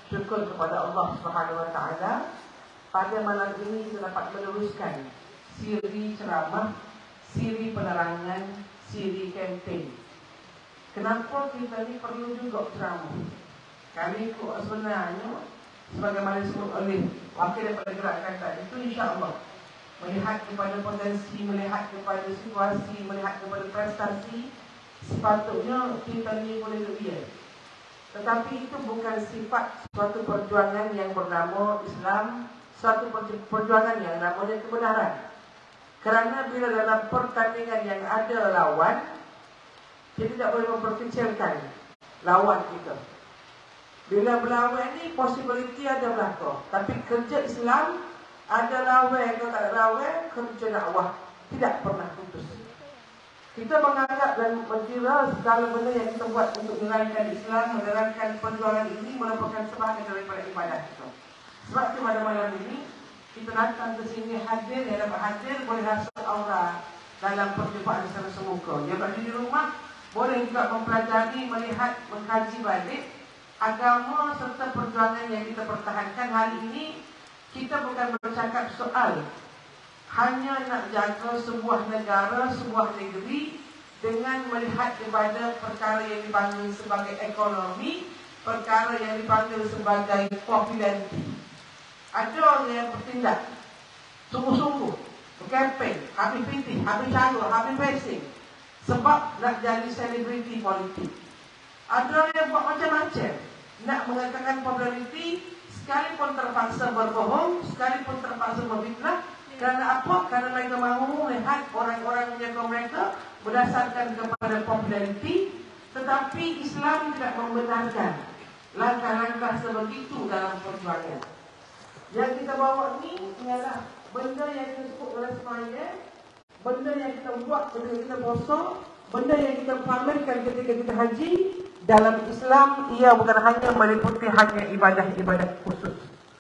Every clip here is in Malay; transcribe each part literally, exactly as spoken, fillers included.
syukur kepada Allah Subhanahu Wa Taala. Pada malam ini kita dapat meneruskan siri ceramah, siri penerangan, siri kempen. Kenapa kita ni perlu juga ceramah? Kali itu sebenarnya sebagaimana disebut oleh wakil daripada gerakan tadi itu, insya-Allah melihat kepada potensi, melihat kepada situasi, melihat kepada prestasi, sepatutnya kita ni boleh lebih. Tetapi itu bukan sifat suatu perjuangan yang bernama Islam, suatu perjuangan yang namanya kebenaran. Kerana bila dalam pertandingan yang ada lawan, kita tidak boleh memperkecilkan lawan kita. Bila berlawan ni, possibility ada belakang. Tapi kerja Islam, ada lawan atau tak ada lawan, kerja dakwah tidak pernah putus. Kita menganggap dan mengira segala benda yang kita buat untuk menerangkan Islam, menerangkan perjuangan ini merupakan sebahagian daripada ibadah kita. Sebab itu pada malam ini kita datang ke sini hadir, yang dapat hadir boleh rasa aura dalam perjumpaan secara semuka. Yang berada di rumah boleh juga mempelajari, melihat, mengkaji balik agama serta perjuangan yang kita pertahankan. Hari ini kita bukan bercakap soal hanya nak jaga sebuah negara, sebuah negeri dengan melihat kepada perkara yang dipanggil sebagai ekonomi, perkara yang dipanggil sebagai populariti. Ada orang yang bertindak sungguh-sungguh, berkempen, habis pitih, habis cara, habis racing sebab nak jadi selebriti politik. Ada orang yang buat macam-macam, nak mengatakan populariti, sekalipun terpaksa berbohong, sekalipun terpaksa berfitnah. Kerana apa? Kerana mereka mahu melihat orang-orang menjaga mereka berdasarkan kepada populariti. Tetapi Islam tidak membenarkan langkah-langkah sebegitu dalam perjuangan. Yang kita bawa ni ialah benda yang kita sebut oleh semaya, benda yang kita buat ketika kita puasa, benda yang kita pamerkan ketika kita haji. Dalam Islam, ia bukan hanya meliputi hanya ibadah-ibadah khusus,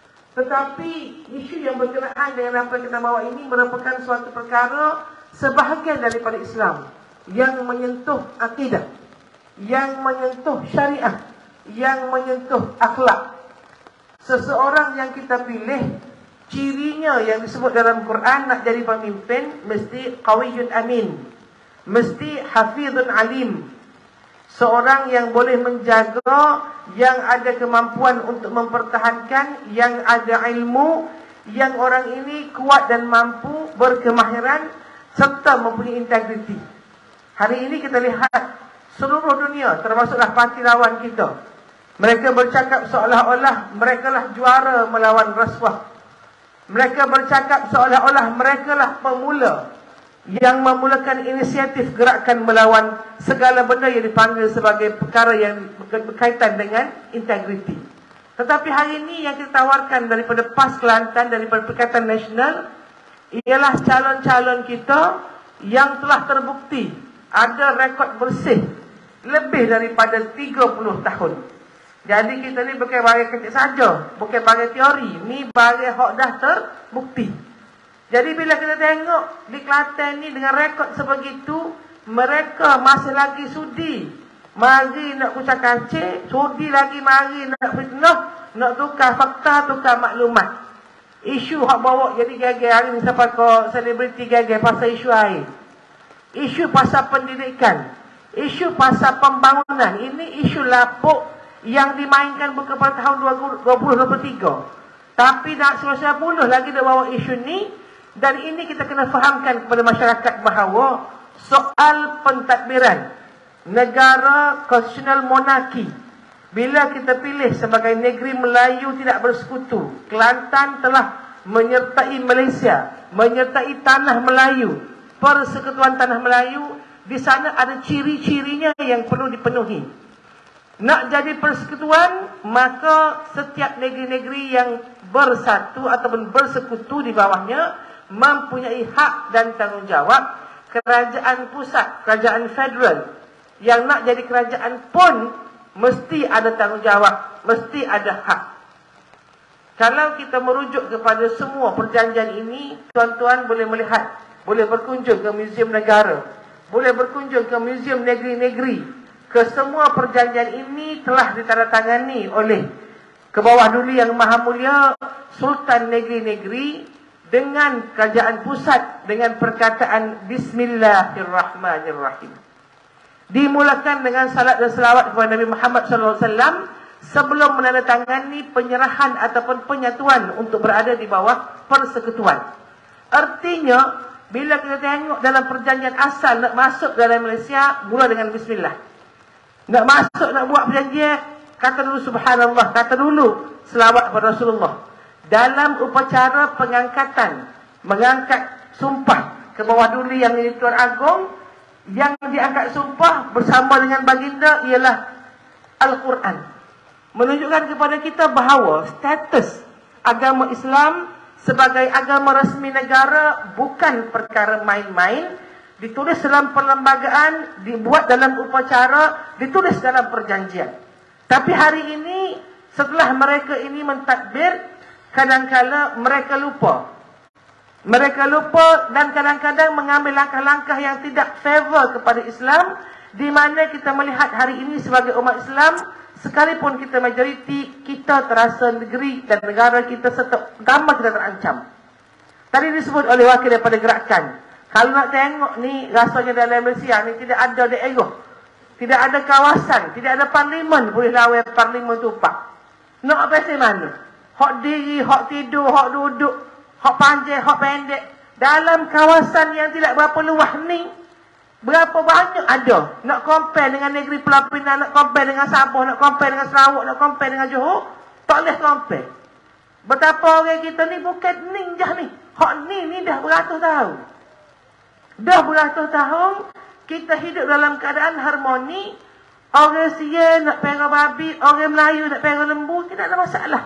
tetapi isu yang berkenaan dengan apa yang kita bawa ini merupakan suatu perkara sebahagian daripada Islam yang menyentuh akidah, yang menyentuh syariah, yang menyentuh akhlak. Seseorang yang kita pilih, cirinya yang disebut dalam Quran nak jadi pemimpin, mesti qawiyyun amin, mesti hafizun alim. Seorang yang boleh menjaga, yang ada kemampuan untuk mempertahankan, yang ada ilmu, yang orang ini kuat dan mampu, berkemahiran, serta mempunyai integriti. Hari ini kita lihat seluruh dunia, termasuklah parti lawan kita, mereka bercakap seolah-olah mereka lah juara melawan rasuah. Mereka bercakap seolah-olah mereka lah pemula yang memulakan inisiatif gerakan melawan segala benda yang dipanggil sebagai perkara yang berkaitan dengan integriti. Tetapi hari ini yang kita tawarkan daripada P A S Kelantan, daripada Perikatan Nasional, ialah calon-calon kita yang telah terbukti ada rekod bersih lebih daripada tiga puluh tahun. Jadi kita ni bukan bagai kecil saja, bukan bagai teori, ni bagai hak dah terbukti. Jadi bila kita tengok di Kelantan ni dengan rekod sebegitu, mereka masih lagi sudi, mari nak kucak kacik, sudi lagi mari nak fitnah, nak tukar fakta, tukar maklumat. Isu hak bawa jadi gagal hari ni, siapa kau selebriti gagal pasal isu air, isu pasal pendidikan, isu pasal pembangunan. Ini isu lapuk yang dimainkan bukan pada tahun dua ribu dua puluh tiga, tapi nak sembilan puluh lagi dia bawa isu ni. Dan ini kita kena fahamkan kepada masyarakat bahawa soal pentadbiran negara konstitusional monarki, bila kita pilih sebagai negeri Melayu tidak bersekutu, Kelantan telah menyertai Malaysia, menyertai Tanah Melayu, Persekutuan Tanah Melayu. Di sana ada ciri-cirinya yang perlu dipenuhi. Nak jadi persekutuan, maka setiap negeri-negeri yang bersatu ataupun bersekutu di bawahnya mempunyai hak dan tanggungjawab. Kerajaan pusat, kerajaan federal yang nak jadi kerajaan pun mesti ada tanggungjawab, mesti ada hak. Kalau kita merujuk kepada semua perjanjian ini, tuan-tuan boleh melihat, boleh berkunjung ke Muzium Negara, boleh berkunjung ke Muzium Negeri-Negeri. Kesemua perjanjian ini telah ditandatangani oleh ke bawah dulu yang maha mulia, Sultan negeri-negeri, dengan kerajaan pusat dengan perkataan Bismillahirrahmanirrahim. Dimulakan dengan salat dan selawat kepada Nabi Muhammad sallallahu alaihi wasallam sebelum menandatangani penyerahan ataupun penyatuan untuk berada di bawah persekutuan. Artinya, bila kita tengok dalam perjanjian asal nak masuk dalam Malaysia, mula dengan Bismillah. Nak masuk, nak buat perjanjian, kata dulu Subhanallah, kata dulu selawat kepada Rasulullah. Dalam upacara pengangkatan, mengangkat sumpah ke bawah duli yang ini Tuan Agong, yang diangkat sumpah bersama dengan baginda ialah Al-Quran. Menunjukkan kepada kita bahawa status agama Islam sebagai agama resmi negara bukan perkara main-main. Ditulis dalam perlembagaan, dibuat dalam upacara, ditulis dalam perjanjian. Tapi hari ini, setelah mereka ini mentadbir, kadang-kadang mereka lupa. Mereka lupa dan kadang-kadang mengambil langkah-langkah yang tidak favor kepada Islam, di mana kita melihat hari ini sebagai umat Islam, sekalipun kita majoriti, kita terasa negeri dan negara kita serta agama kita terancam. Tadi disebut oleh wakil daripada gerakan, kalau nak tengok ni, rasanya dalam Malaysia ni tidak ada daerah, tidak ada kawasan, tidak ada parlimen boleh lawan parlimen tupak. Nak pasal mana? Hak diri, hak tidur, hak duduk, hak panjang, hak pendek. Dalam kawasan yang tidak berapa luas ni, berapa banyak ada. Nak compare dengan negeri Pelapinan, nak compare dengan Sabah, nak compare dengan Sarawak, nak compare dengan Johor, tak boleh compare. Betapa orang kita ni bukan ninja ni. Hak ni ni dah beratus tahun. Dah beratus tahun, kita hidup dalam keadaan harmoni. Orang Sia nak perang babi, orang Melayu nak perang lembu, tidak ada masalah.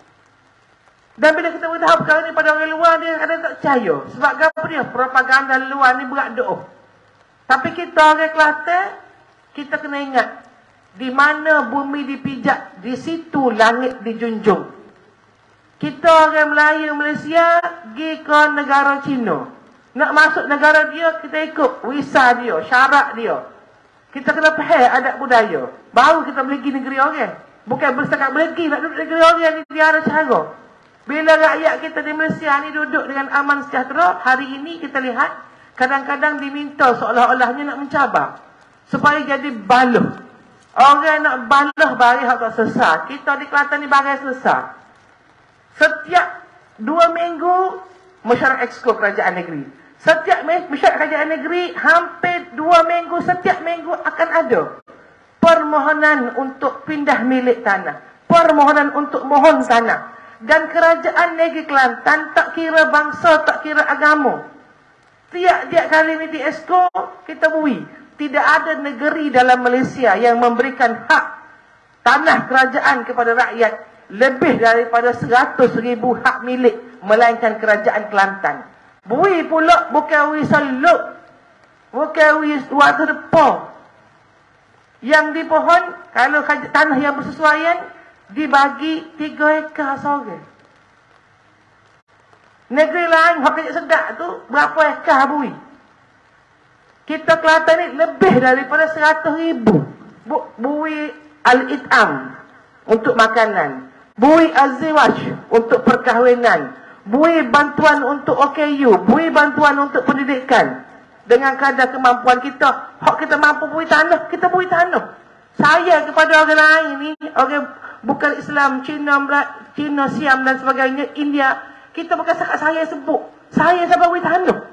Dan bila kita beritahu perkara ni pada orang luar, dia kadang tak percaya. Sebab apa dia? Propaganda luar ni berat doa. Tapi kita orang Kelantan, kita kena ingat, di mana bumi dipijak, di situ langit dijunjung. Kita orang Melayu Malaysia pergi ke negara Cina. Nak masuk negara dia, kita ikut visa dia, syarat dia. Kita kena faham adat budaya. Baru kita boleh pergi negeri orang. Bukan bersekat boleh pergi, nak duduk negeri orang ni dia ada cara. Bila rakyat kita di Malaysia ni duduk dengan aman sejahtera, hari ini kita lihat kadang-kadang diminta seolah-olahnya nak mencabar supaya jadi baluh. Orang nak baluh baris hak tak sesat. Kita di Kelantan ni baris sesat. Setiap dua minggu mesyuarat exco kerajaan negeri. Setiap mesyuarat kerajaan negeri hampir dua minggu, setiap minggu akan ada permohonan untuk pindah milik tanah, permohonan untuk mohon tanah. Dan kerajaan negeri Kelantan tak kira bangsa, tak kira agama. Tiap-tiap kali ni di exco kita bui, tidak ada negeri dalam Malaysia yang memberikan hak tanah kerajaan kepada rakyat lebih daripada seratus ribu hak milik, melainkan kerajaan Kelantan. Bui pula bukan bui seluk, bukan bui waktu depan. Yang di pohon, kalau tanah yang bersesuaian, dibagi tiga ekar seorang. Negeri lain, hak kejap sedap tu, berapa ekar bui? Kita Kelantan ni lebih daripada seratus ribu. Bu, bui al-it'am untuk makanan. Bui az-ziwaj untuk perkahwinan. Bui bantuan untuk O K U. Bui bantuan untuk pendidikan. Dengan kadar kemampuan kita, hak kita mampu bui tanah, kita bui tanah. Saya kepada orang lain ni, orang bukan Islam, Cina, Cina, Siam dan sebagainya, India, kita bukan sakat saya sebut. Saya sampai bui tanah.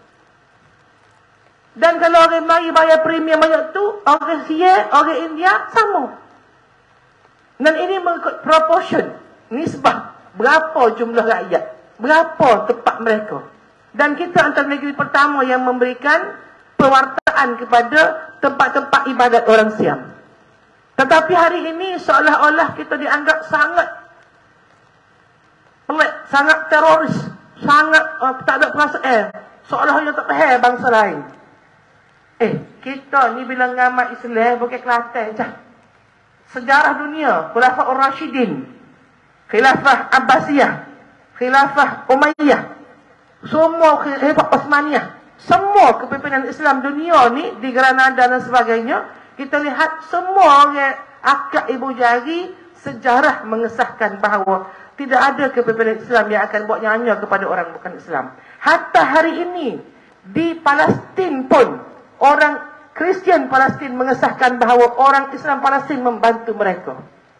Dan kalau orang Melayu bayar premium banyak tu, orang Sia, orang India, sama. Dan ini mengikut proportion, nisbah, berapa jumlah rakyat, berapa tempat mereka. Dan kita antara negeri pertama yang memberikan pewartaan kepada tempat-tempat ibadat orang Siam. Tetapi hari ini seolah-olah kita dianggap sangat pelik, sangat teroris, sangat uh, tak ada perasaan, eh, seolah-olah tak faham bangsa lain. Eh, kita ni bila ngamat Islam bukan Kelantan je. Sejarah dunia, Khulafaur Rasyidin, Khilafah Abbasiyah, Khilafah Umayyah, semua Khilafah Osmaniyah, semua kepimpinan Islam dunia ni di Granada dan sebagainya, kita lihat semua orang akak ibu jari sejarah mengesahkan bahawa tidak ada kepimpinan Islam yang akan buat nyanya kepada orang bukan Islam. Hatta hari ini di Palestin pun orang Kristian Palestin mengesahkan bahawa orang Islam Palestin membantu mereka.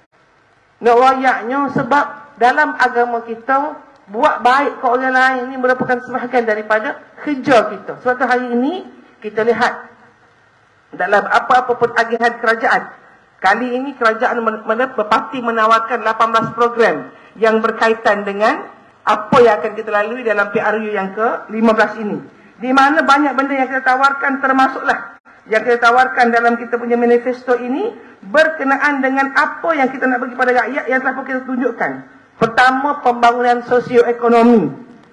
Nak wayaknya sebab dalam agama kita buat baik ke orang lain ini merupakan sebahagian daripada kerja kita. Sebab tu hari ini kita lihat dalam apa-apa pun agihan kerajaan. Kali ini kerajaan berparti menawarkan lapan belas program yang berkaitan dengan apa yang akan kita lalui dalam P R U yang ke lima belas ini. Di mana banyak benda yang kita tawarkan, termasuklah yang kita tawarkan dalam kita punya manifesto ini berkenaan dengan apa yang kita nak bagi pada rakyat yang telah pun kita tunjukkan. Pertama, pembangunan sosioekonomi.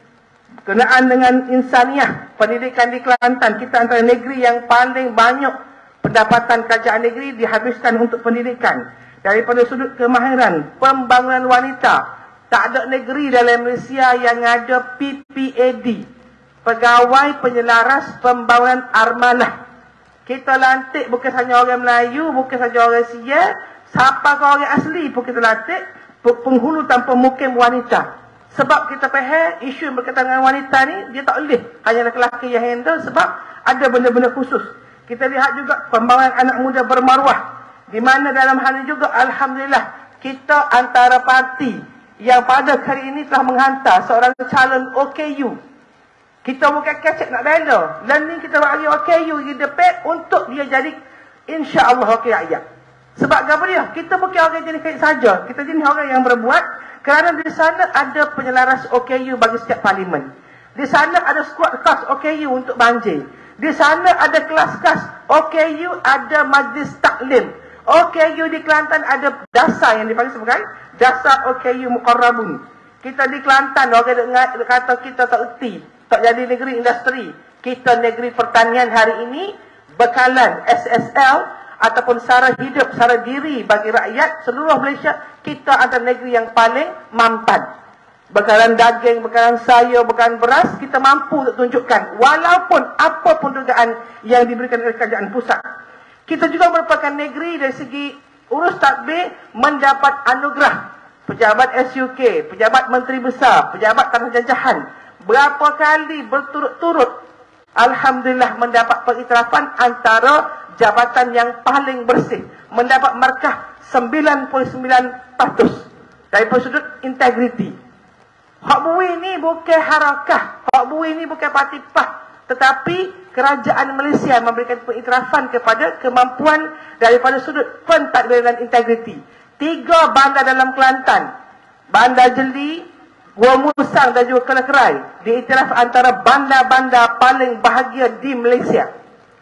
Berkenaan dengan insaniah, pendidikan di Kelantan. Kita antara negeri yang paling banyak pendapatan kerajaan negeri dihabiskan untuk pendidikan. Daripada sudut kemahiran, pembangunan wanita. Tak ada negeri dalam Malaysia yang ada P P A D, Pegawai Penyelaras Pembangunan Armanah. Kita lantik bukan saja orang Melayu, bukan saja orang Sia, siapa ke orang asli pun kita lantik, penghulu tanpa mukim wanita. Sebab kita faham isu yang berkaitan dengan wanita ni, dia tak boleh hanya lelaki yang handle sebab ada benda-benda khusus. Kita lihat juga pembangunan anak muda bermaruah. Di mana dalam hal ini juga, Alhamdulillah, kita antara parti yang pada hari ini telah menghantar seorang calon O K U. Kita bukan kecek nak bela. Learning kita bagi O K U di depan untuk dia jadi insya-Allah wakil rakyat. Sebab apa dia? Kita bukan orang jenis kait saja. Kita jenis orang yang berbuat kerana di sana ada penyelaras O K U bagi setiap parlimen. Di sana ada squad khas O K U untuk banjir. Di sana ada kelas khas O K U, ada majlis taklim. O K U di Kelantan ada dasar yang dipanggil sebagai dasar O K U Muqarrabun. Kita di Kelantan orang dengar kata kita tak erti, tak jadi negeri industri. Kita negeri pertanian hari ini, bekalan S S L ataupun sara hidup, sara diri bagi rakyat seluruh Malaysia, kita adalah negeri yang paling mampan. Bekalan daging, bekalan sayur, bekalan beras, kita mampu untuk tunjukkan. Walaupun apapun dugaan yang diberikan oleh kerajaan pusat. Kita juga merupakan negeri dari segi urus tadbir mendapat anugerah. Pejabat S U K, pejabat menteri besar, pejabat tanah jajahan. Berapa kali berturut-turut, Alhamdulillah mendapat pengiktirafan antara jabatan yang paling bersih. Mendapat markah sembilan puluh sembilan peratus dari sudut integriti. Hak bui ni bukan harakah, hak bui ni bukan patipah, tetapi kerajaan Malaysia memberikan pengiktirafan kepada kemampuan daripada sudut pentadbiran dan integriti. Tiga bandar dalam Kelantan, Bandar Jeli, Gua Musang dan juga Kelakrai, diiktiraf antara bandar-bandar paling bahagia di Malaysia.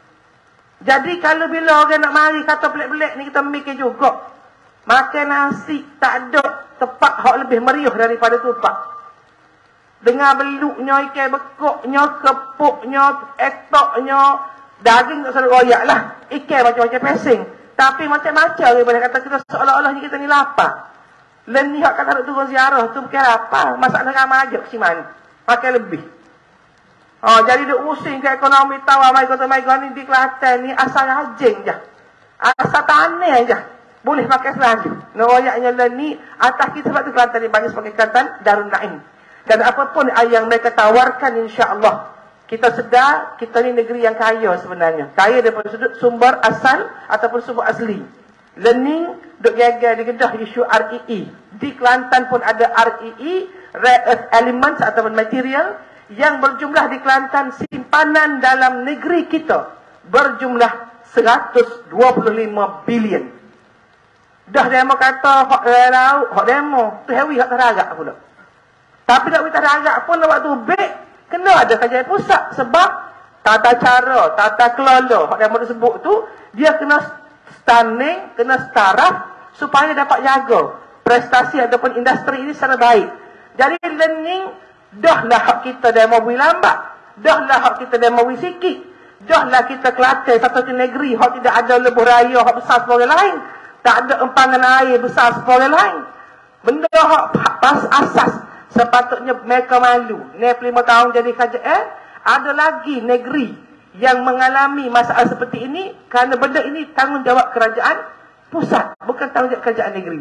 Jadi kalau bila orang nak mari kata pelik-pelik ni, kita mikir juga. Makan nasi tak ada tempat hak lebih meriah daripada tupak. Dengar beluknya, ikan bekoknya, kepuknya, etoknya, daging tak selalu royak lah. Ikan macam-macam pesing. Tapi macam-macam daripada kata kita seolah-olah ni kita ni lapar. Leni hak kata turun ziarah tu bukan lapar. Masalah ramai aja ke mana. Makan lebih. Oh, jadi dia using ke ekonomi tawar mai kota mai ni di Kelantan ni asal rajin je. Asal tanah je. Boleh pakai selaju. No royaknya leni atas kita sebab tu Kelantan ni bagi sebagai Kelantan Darun Naim. Dan apapun yang mereka tawarkan, insya-Allah kita sedar kita ni negeri yang kaya sebenarnya. Kaya daripada sudut sumber asal ataupun sumber asli. Learning duk gagal di Kedah isu R E E. Di Kelantan pun ada R E E, rare earth elements ataupun material yang berjumlah di Kelantan simpanan dalam negeri kita berjumlah seratus dua puluh lima bilion. Dah demo kata hak laut, hak demo tu hewi hak teragak pula. Tapi nak minta agak pun waktu baik, kena ada kajian pusat. Sebab tata cara, tata kelola, yang mahu disebut tu, dia kena stunning, kena staraf, supaya dapat jaga prestasi ataupun industri ini secara baik. Jadi learning, dah lah hak kita dah mahu lambat, dah lah hak kita dah mahu sikit, dah lah kita Kelantan satu negeri, hak tidak ada lebuh raya, hak besar sebagai lain, tak ada empangan air besar sebagai lain. Benda hak pas asas. Sepatutnya mereka malu. enam puluh lima tahun jadi kerajaan, ada lagi negeri yang mengalami masalah seperti ini kerana benda ini tanggungjawab kerajaan pusat, bukan tanggungjawab kerajaan negeri.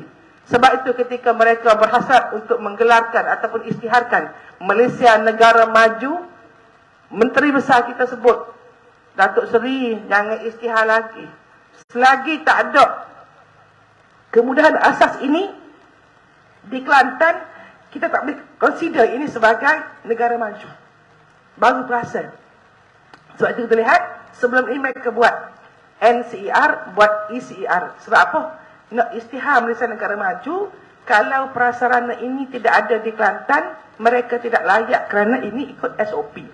Sebab itu ketika mereka berhasrat untuk menggelarkan ataupun isytiharkan Malaysia negara maju, Menteri Besar kita sebut, Datuk Seri, jangan isytihar lagi. Selagi tak ada kemudahan asas ini di Kelantan, kita tak boleh consider ini sebagai negara maju. Baru perasan. Sebab itu kita lihat, sebelum ini mereka buat N C E R, buat E C E R. Sebab apa? Nak isytihar Malaysia negara maju, kalau prasarana ini tidak ada di Kelantan, mereka tidak layak kerana ini ikut S O P.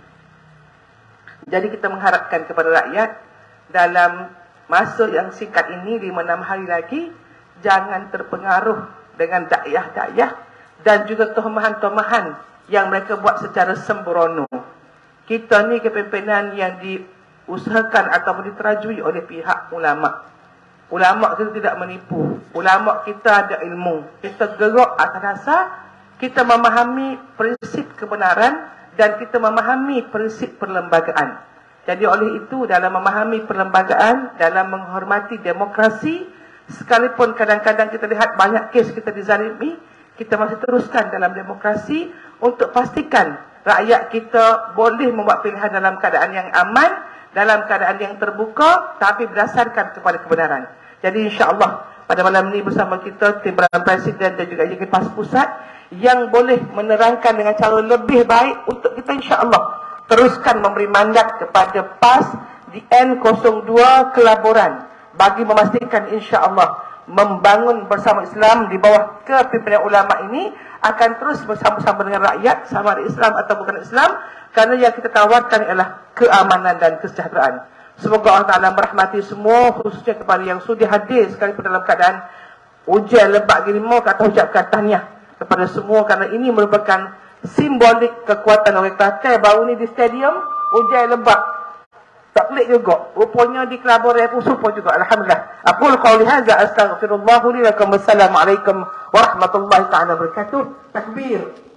Jadi kita mengharapkan kepada rakyat, dalam masa yang singkat ini, lima enam hari lagi, jangan terpengaruh dengan dakyah-dakyah dan juga tomahan-tomahan yang mereka buat secara sembrono. Kita ni kepimpinan yang diusahakan atau diterajui oleh pihak ulama'. Ulama' kita tidak menipu. Ulama' kita ada ilmu. Kita gerak atas dasar, kita memahami prinsip kebenaran dan kita memahami prinsip perlembagaan. Jadi oleh itu, dalam memahami perlembagaan, dalam menghormati demokrasi, sekalipun kadang-kadang kita lihat banyak kes kita dizalimi, kita masih teruskan dalam demokrasi untuk pastikan rakyat kita boleh membuat pilihan dalam keadaan yang aman, dalam keadaan yang terbuka, tapi berdasarkan kepada kebenaran. Jadi insya-Allah pada malam ini bersama kita timbalan Presiden dan juga Eksekutif Pusat yang boleh menerangkan dengan cara lebih baik untuk kita insya-Allah teruskan memberi mandat kepada P A S di N kosong dua Kelaburan bagi memastikan insya-Allah membangun bersama Islam di bawah kepimpinan ulama ini akan terus bersama-sama dengan rakyat, sama ada Islam atau bukan Islam, kerana yang kita tawarkan ialah keamanan dan kesejahteraan. Semoga Allah Ta'ala merahmati semua, khususnya kepada yang sudi hadir sekalipun dalam keadaan hujan lebat gini. Mau kata ucapkan tahniah kepada semua, kerana ini merupakan simbolik kekuatan orang Kelantan. Baru ni di stadium hujan lebat, tak pelik juga. Rupanya di Kelaburan pun super juga. Alhamdulillah. Aqul qawli hadza astaghfirullah li wa lakum. Wassalamualaikum warahmatullahi taala wabarakatuh. Takbir.